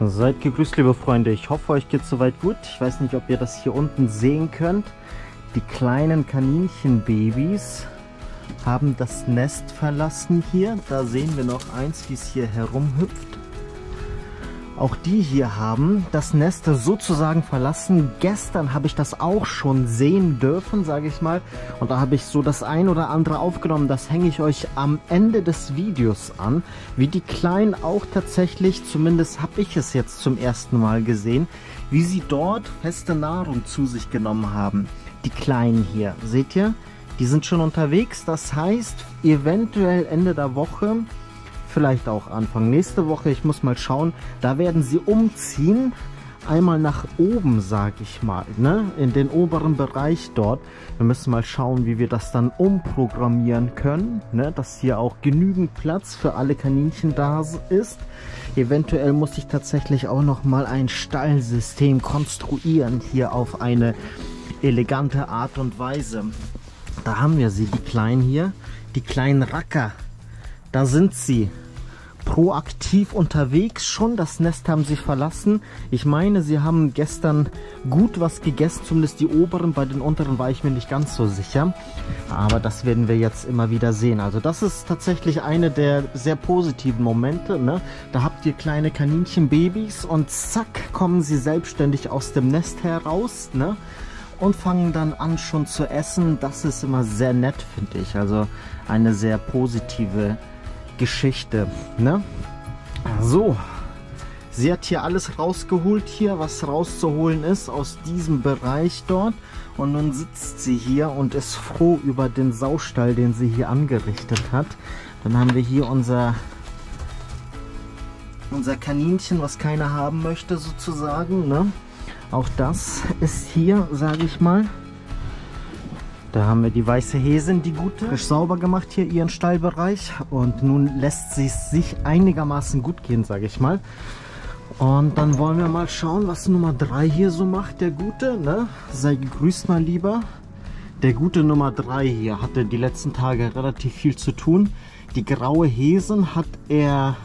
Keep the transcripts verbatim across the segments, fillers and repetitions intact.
Seid gegrüßt, liebe Freunde. Ich hoffe, euch geht soweit gut. Ich weiß nicht, ob ihr das hier unten sehen könnt. Die kleinen Kaninchenbabys haben das Nest verlassen hier. Da sehen wir noch eins, wie es hier herumhüpft. Auch die hier haben das Nest sozusagen verlassen. Gestern habe ich das auch schon sehen dürfen, sage ich mal. Und da habe ich so das ein oder andere aufgenommen. Das hänge ich euch am Ende des Videos an. Wie die Kleinen auch tatsächlich, zumindest habe ich es jetzt zum ersten Mal gesehen, wie sie dort feste Nahrung zu sich genommen haben. Die Kleinen hier, seht ihr? Die sind schon unterwegs. Das heißt, eventuell Ende der Woche, vielleicht auch Anfang nächste Woche, ich muss mal schauen, da werden sie umziehen, einmal nach oben, sage ich mal, ne? In den oberen Bereich dort. Wir müssen mal schauen, wie wir das dann umprogrammieren können, ne? Dass hier auch genügend Platz für alle Kaninchen da ist. Eventuell muss ich tatsächlich auch noch mal ein Stallsystem konstruieren, hier auf eine elegante Art und Weise. Da haben wir sie, die Kleinen hier, die kleinen Racker. Da sind sie proaktiv unterwegs schon. Das Nest haben sie verlassen. Ich meine, sie haben gestern gut was gegessen, zumindest die oberen. Bei den unteren war ich mir nicht ganz so sicher. Aber das werden wir jetzt immer wieder sehen. Also das ist tatsächlich eine der sehr positiven Momente, ne? Da habt ihr kleine Kaninchenbabys und zack, kommen sie selbstständig aus dem Nest heraus, ne? Und fangen dann an schon zu essen. Das ist immer sehr nett, finde ich. Also eine sehr positive Geschichte, ne? So, sie hat hier alles rausgeholt hier, was rauszuholen ist aus diesem Bereich dort. Und nun sitzt sie hier und ist froh über den Saustall, den sie hier angerichtet hat. Dann haben wir hier unser unser Kaninchen, was keiner haben möchte sozusagen, ne? Auch das ist hier, sage ich mal. Da haben wir die weiße Häsin, die gute, frisch sauber gemacht hier ihren Stallbereich. Und nun lässt sie es sich einigermaßen gut gehen, sage ich mal. Und dann wollen wir mal schauen, was Nummer drei hier so macht, der Gute, ne? Sei gegrüßt, mal lieber. Der gute Nummer drei hier hatte die letzten Tage relativ viel zu tun. Die graue Häsin hat er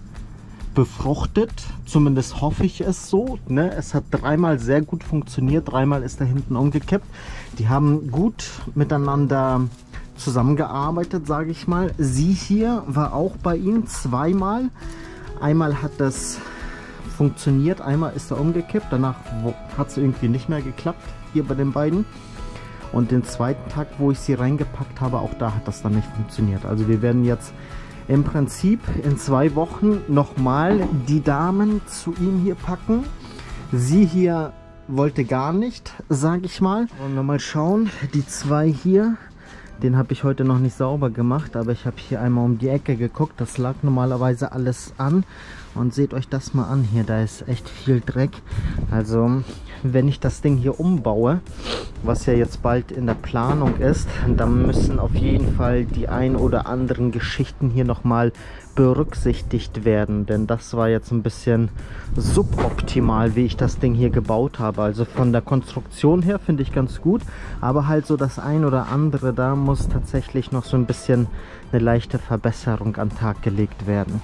befruchtet, zumindest hoffe ich es so, ne? Es hat dreimal sehr gut funktioniert, dreimal ist da hinten umgekippt. Die haben gut miteinander zusammengearbeitet, sage ich mal. Sie hier war auch bei ihm zweimal. Einmal hat das funktioniert, einmal ist er umgekippt, danach hat es irgendwie nicht mehr geklappt, hier bei den beiden. Und den zweiten Tag, wo ich sie reingepackt habe, auch da hat das dann nicht funktioniert. Also wir werden jetzt im Prinzip in zwei Wochen nochmal die Damen zu ihm hier packen. Sie hier wollte gar nicht, sage ich mal. Wollen wir mal schauen. Die zwei hier, den habe ich heute noch nicht sauber gemacht, aber ich habe hier einmal um die Ecke geguckt. Das lag normalerweise alles an. Und seht euch das mal an hier, da ist echt viel Dreck. Also wenn ich das Ding hier umbaue, was ja jetzt bald in der Planung ist, dann müssen auf jeden Fall die ein oder anderen Geschichten hier nochmal berücksichtigt werden. Denn das war jetzt ein bisschen suboptimal, wie ich das Ding hier gebaut habe. Also von der Konstruktion her finde ich ganz gut, aber halt so das ein oder andere, da muss tatsächlich noch so ein bisschen eine leichte Verbesserung an den Tag gelegt werden.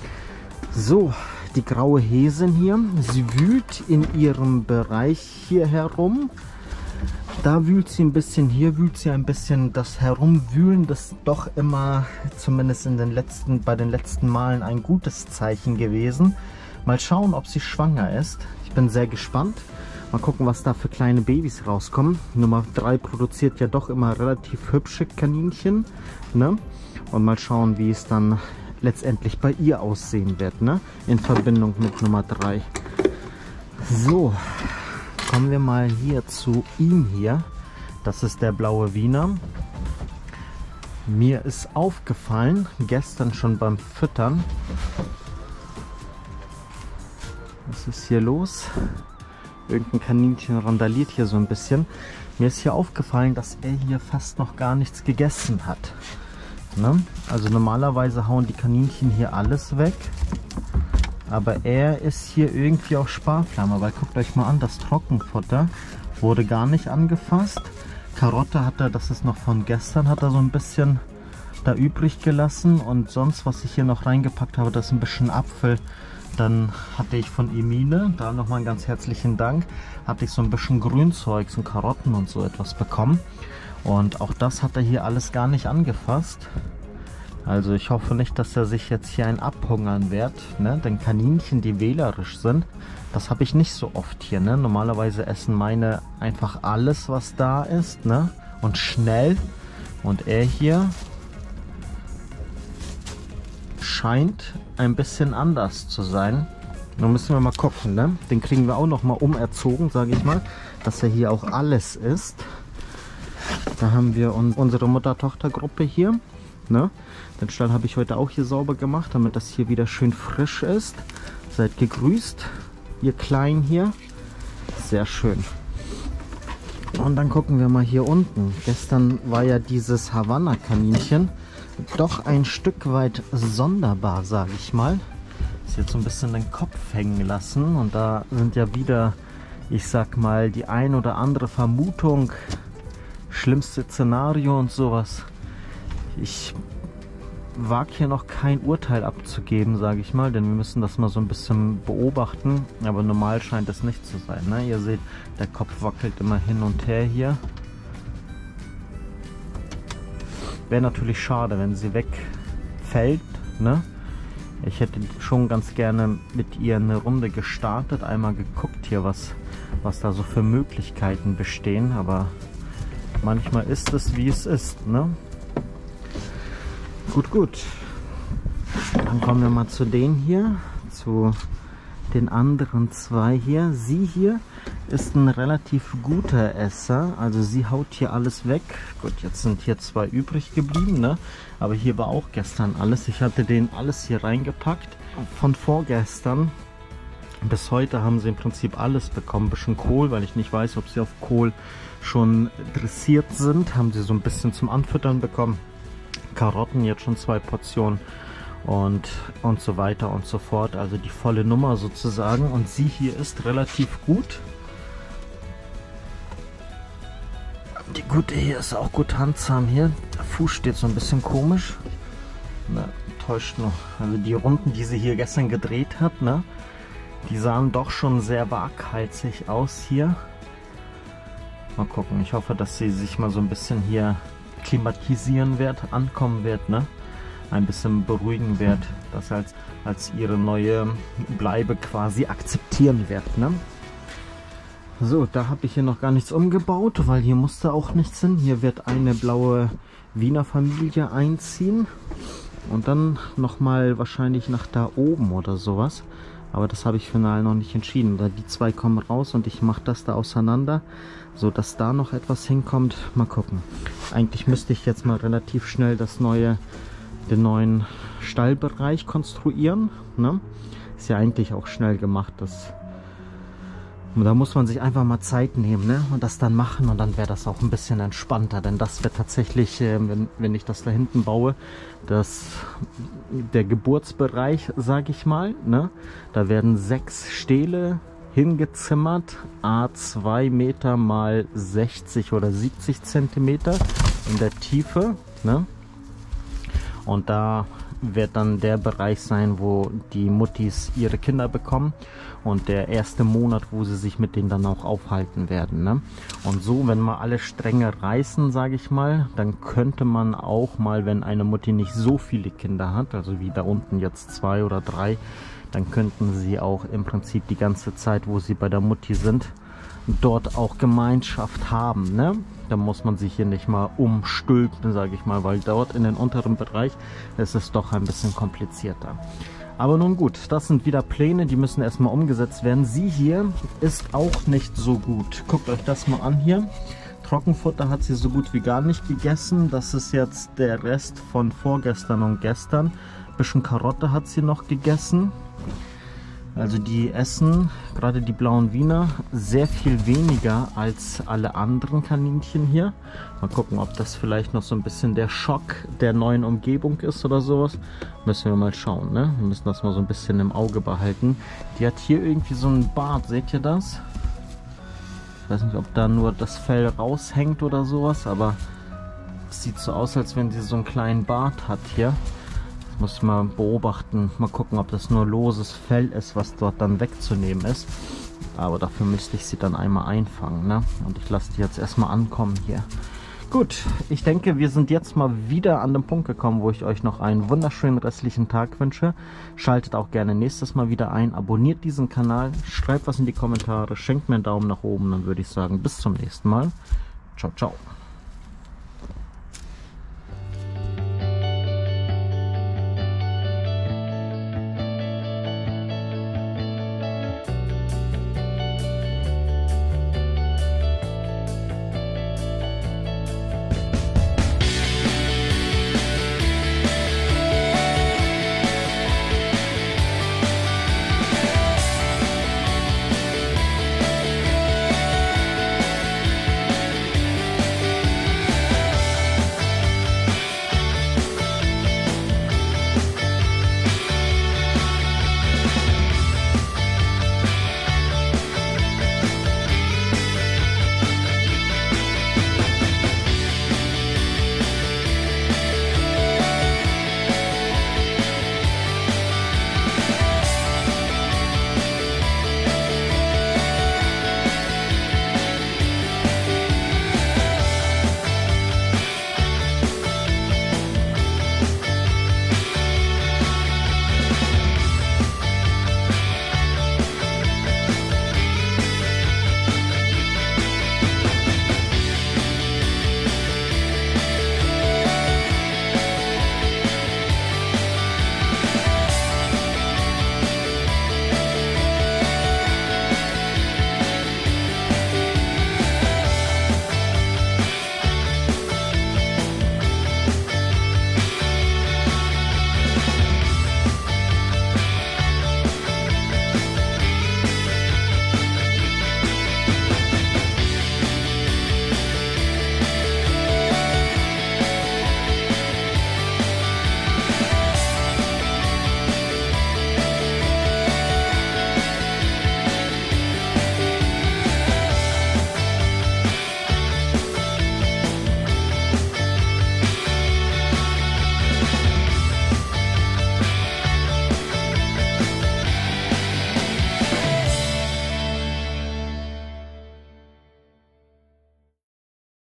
So, die graue Häsin hier, sie wühlt in ihrem Bereich hier herum. Da wühlt sie ein bisschen, hier wühlt sie ein bisschen. Das Herumwühlen, das ist doch immer, zumindest in den letzten, bei den letzten Malen, ein gutes Zeichen gewesen. Mal schauen, ob sie schwanger ist. Ich bin sehr gespannt. Mal gucken, was da für kleine Babys rauskommen. Nummer drei produziert ja doch immer relativ hübsche Kaninchen, ne? Und mal schauen, wie es dann letztendlich bei ihr aussehen wird, ne? In Verbindung mit Nummer drei. So, kommen wir mal hier zu ihm hier. Das ist der blaue Wiener. Mir ist aufgefallen, gestern schon beim Füttern. Was ist hier los? Irgendein Kaninchen randaliert hier so ein bisschen. Mir ist hier aufgefallen, dass er hier fast noch gar nichts gegessen hat. Ne? Also normalerweise hauen die Kaninchen hier alles weg, aber er ist hier irgendwie auf Sparflamme, weil guckt euch mal an, das Trockenfutter wurde gar nicht angefasst. Karotte hat er, das ist noch von gestern, hat er so ein bisschen da übrig gelassen und sonst, was ich hier noch reingepackt habe, das ist ein bisschen Apfel. Dann hatte ich von Emine, da nochmal einen ganz herzlichen Dank, hatte ich so ein bisschen Grünzeug, so Karotten und so etwas bekommen. Und auch das hat er hier alles gar nicht angefasst. Also ich hoffe nicht, dass er sich jetzt hier ein abhungern wird, ne? Denn Kaninchen, die wählerisch sind, das habe ich nicht so oft hier, ne? Normalerweise essen meine einfach alles, was da ist, ne? Und schnell. Und er hier scheint ein bisschen anders zu sein. Nun müssen wir mal gucken, ne? Den kriegen wir auch noch mal umerzogen, sage ich mal, dass er hier auch alles ist. Da haben wir un unsere Mutter-Tochter-Gruppe hier, ne? Den Stall habe ich heute auch hier sauber gemacht, damit das hier wieder schön frisch ist. Seid gegrüßt, ihr Kleinen hier. Sehr schön. Und dann gucken wir mal hier unten. Gestern war ja dieses Havanna-Kaninchen doch ein Stück weit sonderbar, sage ich mal. Ist jetzt so ein bisschen den Kopf hängen lassen und da sind ja wieder, ich sag mal, die ein oder andere Vermutung, schlimmste Szenario und sowas. Ich wage hier noch kein Urteil abzugeben, sage ich mal, denn wir müssen das mal so ein bisschen beobachten, aber normal scheint es nicht zu sein, ne? Ihr seht, der Kopf wackelt immer hin und her hier. Wäre natürlich schade, wenn sie wegfällt, ne? Ich hätte schon ganz gerne mit ihr eine Runde gestartet, einmal geguckt hier, was, was da so für Möglichkeiten bestehen, aber manchmal ist es, wie es ist, ne? Gut, gut. Dann kommen wir mal zu denen hier, zu den anderen zwei hier. Sie hier ist ein relativ guter Esser, also sie haut hier alles weg. Gut, jetzt sind hier zwei übrig geblieben, ne? Aber hier war auch gestern alles. Ich hatte denen alles hier reingepackt. Von vorgestern bis heute haben sie im Prinzip alles bekommen. Ein bisschen Kohl, weil ich nicht weiß, ob sie auf Kohl schon dressiert sind. Haben sie so ein bisschen zum Anfüttern bekommen. Karotten, jetzt schon zwei Portionen und, und so weiter und so fort. Also die volle Nummer sozusagen. Und sie hier ist relativ gut. Die gute hier ist auch gut handsam hier. Der Fuß steht so ein bisschen komisch. Ne, täuscht noch. Also die Runden, die sie hier gestern gedreht hat, ne, die sahen doch schon sehr waghalsig aus hier. Mal gucken. Ich hoffe, dass sie sich mal so ein bisschen hier klimatisieren wird, ankommen wird, ne? Ein bisschen beruhigen wird, das als, als ihre neue Bleibe quasi akzeptieren wird, ne? So, da habe ich hier noch gar nichts umgebaut, weil hier musste auch nichts hin. Hier wird eine blaue Wiener Familie einziehen und dann nochmal wahrscheinlich nach da oben oder sowas. Aber das habe ich final noch nicht entschieden. Die zwei kommen raus und ich mache das da auseinander, so dass da noch etwas hinkommt. Mal gucken. Eigentlich müsste ich jetzt mal relativ schnell das neue, den neuen Stallbereich konstruieren, ne? Ist ja eigentlich auch schnell gemacht. Das, da muss man sich einfach mal Zeit nehmen, ne? Und das dann machen und dann wäre das auch ein bisschen entspannter. Denn das wird tatsächlich, äh, wenn, wenn ich das da hinten baue, das, der Geburtsbereich, sage ich mal, ne? Da werden sechs Stähle hingezimmert, a zwei Meter mal sechzig oder siebzig Zentimeter in der Tiefe, ne? Und da wird dann der Bereich sein, wo die Muttis ihre Kinder bekommen und der erste Monat, wo sie sich mit denen dann auch aufhalten werden, ne? Und so, wenn mal alle Stränge reißen, sage ich mal, dann könnte man auch mal, wenn eine Mutti nicht so viele Kinder hat, also wie da unten jetzt zwei oder drei, dann könnten sie auch im Prinzip die ganze Zeit, wo sie bei der Mutti sind, dort auch Gemeinschaft haben, ne? Da muss man sich hier nicht mal umstülpen, sage ich mal, weil dort in den unteren Bereich ist es doch ein bisschen komplizierter. Aber nun gut, das sind wieder Pläne, die müssen erstmal umgesetzt werden. Sie hier ist auch nicht so gut. Guckt euch das mal an hier. Trockenfutter hat sie so gut wie gar nicht gegessen. Das ist jetzt der Rest von vorgestern und gestern. Ein bisschen Karotte hat sie noch gegessen. Also die essen, gerade die blauen Wiener, sehr viel weniger als alle anderen Kaninchen hier. Mal gucken, ob das vielleicht noch so ein bisschen der Schock der neuen Umgebung ist oder sowas. Müssen wir mal schauen, ne? Wir müssen das mal so ein bisschen im Auge behalten. Die hat hier irgendwie so einen Bart, seht ihr das? Ich weiß nicht, ob da nur das Fell raushängt oder sowas, aber es sieht so aus, als wenn sie so einen kleinen Bart hat hier. Muss ich mal beobachten, mal gucken, ob das nur loses Fell ist, was dort dann wegzunehmen ist. Aber dafür müsste ich sie dann einmal einfangen, ne? Und ich lasse die jetzt erstmal ankommen hier. Gut, ich denke, wir sind jetzt mal wieder an den Punkt gekommen, wo ich euch noch einen wunderschönen restlichen Tag wünsche. Schaltet auch gerne nächstes Mal wieder ein, abonniert diesen Kanal, schreibt was in die Kommentare, schenkt mir einen Daumen nach oben, dann würde ich sagen, bis zum nächsten Mal. Ciao, ciao.